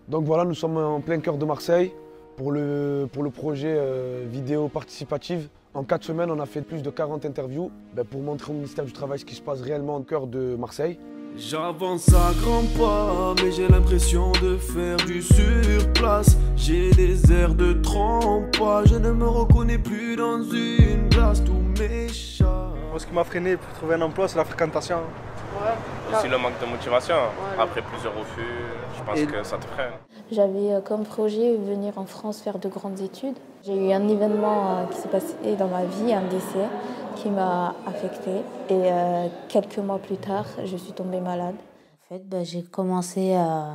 Donc voilà, nous sommes en plein cœur de Marseille pour le projet vidéo participative. En 4 semaines, on a fait plus de 40 interviews pour montrer au ministère du Travail ce qui se passe réellement au cœur de Marseille. J'avance à grands pas, mais j'ai l'impression de faire du surplace. J'ai des airs de trempe, je ne me reconnais plus dans une glace, tous mes chats. Moi, ce qui m'a freiné pour trouver un emploi, c'est la fréquentation. Ouais. Aussi le manque de motivation. Ouais. Après plusieurs refus, je pense que ça te freine. J'avais comme projet venir en France faire de grandes études. J'ai eu un événement qui s'est passé dans ma vie, un décès qui m'a affectée. Et quelques mois plus tard, je suis tombée malade. En fait, j'ai commencé à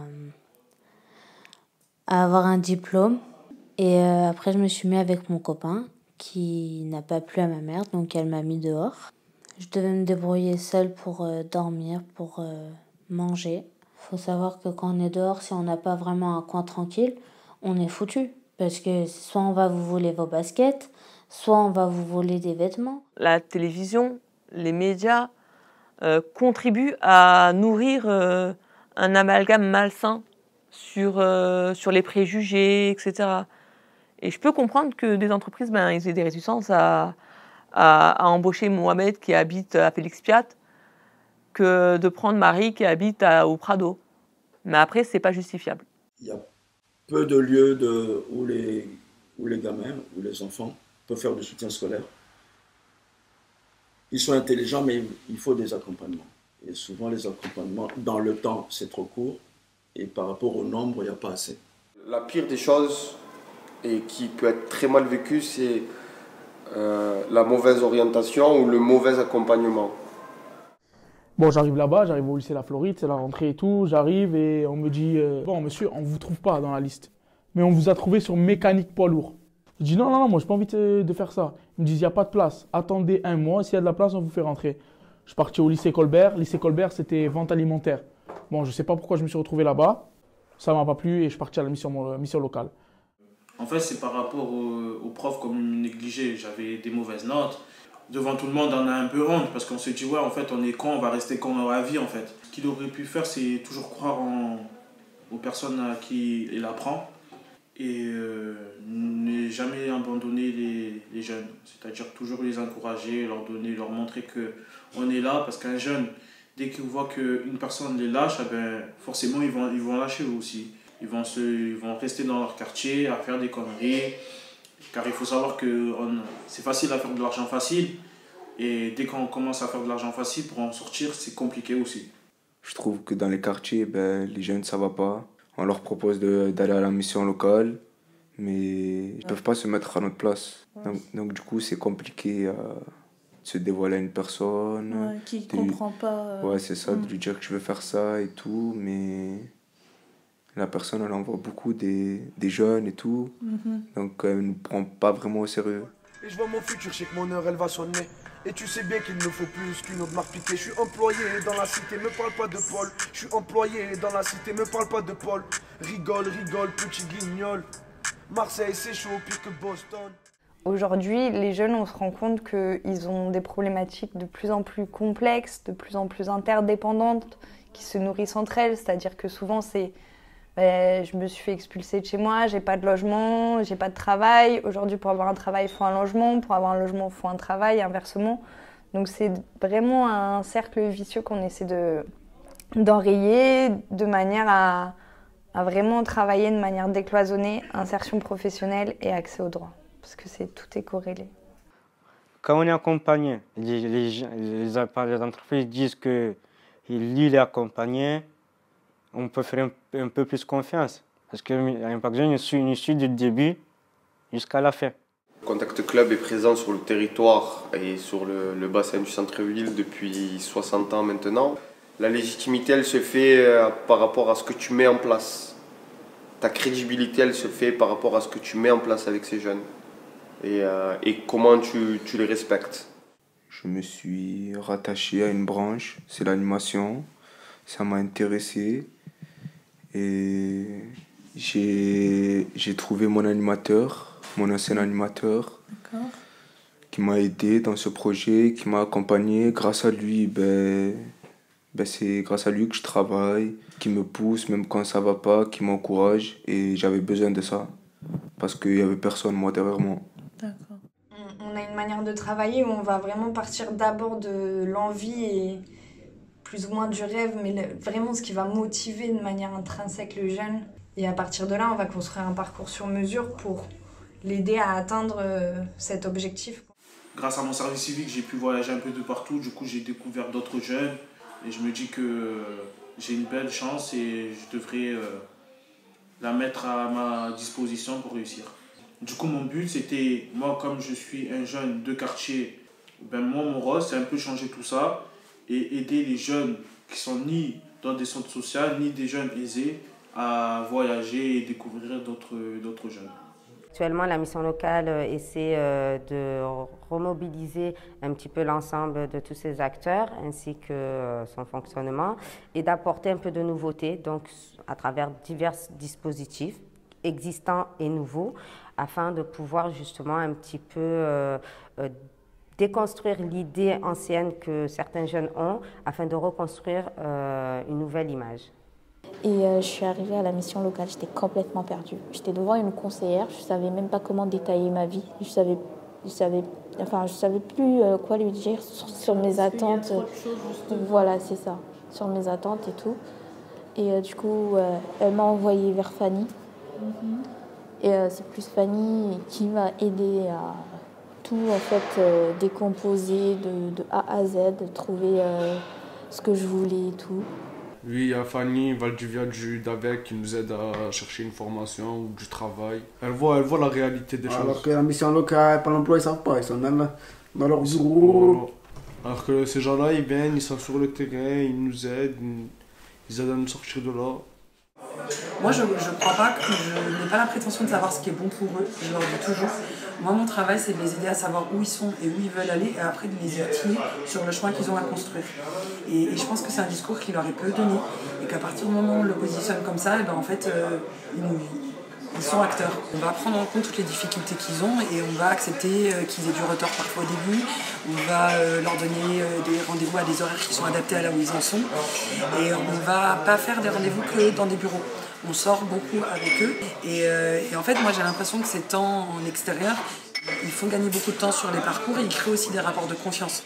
avoir un diplôme. Et après, je me suis mis avec mon copain qui n'a pas plu à ma mère, donc elle m'a mis dehors. Je devais me débrouiller seule pour dormir, pour manger. Il faut savoir que quand on est dehors, si on n'a pas vraiment un coin tranquille, on est foutu. Parce que soit on va vous voler vos baskets, soit on va vous voler des vêtements. La télévision, les médias contribuent à nourrir un amalgame malsain sur les préjugés, etc. Et je peux comprendre que des entreprises ils aient des réticences à embaucher Mohamed qui habite à Félix Piat que de prendre Marie qui habite au Prado. Mais après, c'est pas justifiable. Il y a peu de lieux où les gamins, où les enfants peuvent faire du soutien scolaire. Ils sont intelligents, mais il faut des accompagnements. Et souvent, les accompagnements, dans le temps, c'est trop court. Et par rapport au nombre, il n'y a pas assez. La pire des choses, et qui peut être très mal vécue, c'est la mauvaise orientation ou le mauvais accompagnement. Bon, j'arrive là-bas, j'arrive au lycée La Floride, c'est la rentrée et tout. J'arrive et on me dit bon, monsieur, on ne vous trouve pas dans la liste, mais on vous a trouvé sur mécanique poids lourd. Je dis non, moi, je n'ai pas envie de faire ça. Ils me disent il n'y a pas de place. Attendez un mois, s'il y a de la place, on vous fait rentrer. Je suis parti au lycée Colbert. Lycée Colbert, c'était vente alimentaire. Bon, je ne sais pas pourquoi je me suis retrouvé là-bas. Ça ne m'a pas plu et je suis parti à la mission locale. En fait, c'est par rapport aux profs comme négligés. J'avais des mauvaises notes. Devant tout le monde, on a un peu honte parce qu'on se dit, ouais, en fait, on est con, on va rester con dans la vie, en fait. Ce qu'il aurait pu faire, c'est toujours croire aux personnes à qui il apprend et ne jamais abandonner les jeunes. C'est-à-dire toujours les encourager, leur montrer qu'on est là parce qu'un jeune, dès qu'il voit qu'une personne les lâche, forcément, ils vont lâcher eux aussi. Ils vont rester dans leur quartier à faire des conneries. Car il faut savoir que c'est facile à faire de l'argent facile. Et dès qu'on commence à faire de l'argent facile, pour en sortir, c'est compliqué aussi. Je trouve que dans les quartiers, les jeunes, ça va pas. On leur propose d'aller à la mission locale, mais ils ne peuvent pas se mettre à notre place. Donc du coup, c'est compliqué de se dévoiler à une personne. Qui ne comprend pas. Ouais, c'est ça, de lui dire que je veux faire ça et tout, mais la personne, elle envoie beaucoup des jeunes et tout, donc elle ne prend pas vraiment au sérieux. Et je vois mon futur, je sais que mon heure elle va sonner. Et tu sais bien qu'il me faut plus qu'une autre marque piquée. Je suis employé dans la cité, me parle pas de Paul. Je suis employé dans la cité, me parle pas de Paul. Rigole, petit guignol. Marseille c'est chaud, pire que Boston. Aujourd'hui, les jeunes, on se rend compte qu'ils ont des problématiques de plus en plus complexes, de plus en plus interdépendantes, qui se nourrissent entre elles. C'est-à-dire que souvent c'est je me suis fait expulser de chez moi, j'ai pas de logement, j'ai pas de travail. Aujourd'hui, pour avoir un travail, il faut un logement. Pour avoir un logement, il faut un travail, inversement. Donc c'est vraiment un cercle vicieux qu'on essaie d'enrayer de manière à vraiment travailler de manière décloisonnée, insertion professionnelle et accès aux droits. Parce que tout est corrélé. Quand on est accompagné, les entreprises disent que lui est accompagné, on peut faire un peu plus confiance. Parce que Impact Jeune, je suis du début jusqu'à la fin. Contact Club est présent sur le territoire et sur le bassin du centre-ville depuis 60 ans maintenant. La légitimité, elle se fait par rapport à ce que tu mets en place. Ta crédibilité, elle se fait par rapport à ce que tu mets en place avec ces jeunes. Et comment tu les respectes. Je me suis rattaché à une branche, c'est l'animation. Ça m'a intéressé. Et j'ai trouvé mon animateur, mon ancien animateur, qui m'a aidé dans ce projet, qui m'a accompagné. Grâce à lui, Ben, c'est grâce à lui que je travaille, qui me pousse même quand ça va pas, qui m'encourage. Et j'avais besoin de ça parce qu'il y avait personne moi derrière moi. D'accord. On a une manière de travailler où on va vraiment partir d'abord de l'envie et plus ou moins du rêve, mais vraiment ce qui va motiver de manière intrinsèque le jeune. Et à partir de là, on va construire un parcours sur mesure pour l'aider à atteindre cet objectif. Grâce à mon service civique, j'ai pu voyager un peu de partout. Du coup, j'ai découvert d'autres jeunes. Et je me dis que j'ai une belle chance et je devrais la mettre à ma disposition pour réussir. Du coup, mon but, c'était, moi, comme je suis un jeune de quartier, ben moi, mon rôle, c'est un peu changer tout ça et aider les jeunes qui sont ni dans des centres sociaux, ni des jeunes aisés à voyager et découvrir d'autres jeunes. Actuellement, la mission locale essaie de remobiliser un petit peu l'ensemble de tous ces acteurs ainsi que son fonctionnement et d'apporter un peu de nouveauté donc, à travers divers dispositifs existants et nouveaux afin de pouvoir justement un petit peu déconstruire l'idée ancienne que certains jeunes ont afin de reconstruire une nouvelle image. Et je suis arrivée à la mission locale, j'étais complètement perdue. J'étais devant une conseillère, je ne savais même pas comment détailler ma vie. Je savais plus quoi lui dire sur mes attentes. Voilà, c'est ça, sur mes attentes et tout. Et du coup, elle m'a envoyée vers Fanny. Et c'est plus Fanny qui m'a aidée à tout en fait décomposer de A à Z, de trouver ce que je voulais et tout. Oui, il y a Fanny, Valdivia du DAVEC qui nous aide à chercher une formation ou du travail. Elle voit la réalité des choses. Alors que la mission locale, Pôle emploi, ils ne savent pas, ils sont dans leur bureau. Alors que ces gens-là, ils viennent, ils sont sur le terrain, ils nous aident, ils aident à nous sortir de là. Moi, je crois pas que je n'ai pas la prétention de savoir ce qui est bon pour eux, je leur dis toujours. Moi, mon travail, c'est de les aider à savoir où ils sont et où ils veulent aller et après de les outiller sur le chemin qu'ils ont à construire. Et je pense que c'est un discours qui leur est peu donné et qu'à partir du moment où on le positionne comme ça, et ben, en fait, ils sont acteurs. On va prendre en compte toutes les difficultés qu'ils ont et on va accepter qu'ils aient du retard parfois au début. On va leur donner des rendez-vous à des horaires qui sont adaptés à là où ils en sont. Et on ne va pas faire des rendez-vous que dans des bureaux. On sort beaucoup avec eux. Et en fait, moi, j'ai l'impression que ces temps en extérieur, ils font gagner beaucoup de temps sur les parcours et ils créent aussi des rapports de confiance.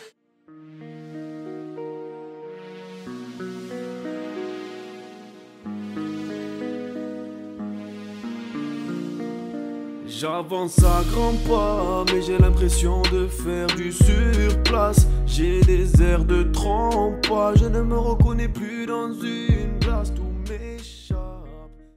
J'avance à grands pas, mais j'ai l'impression de faire du surplace. J'ai des airs de trempe, je ne me reconnais plus dans une glace. Tous mes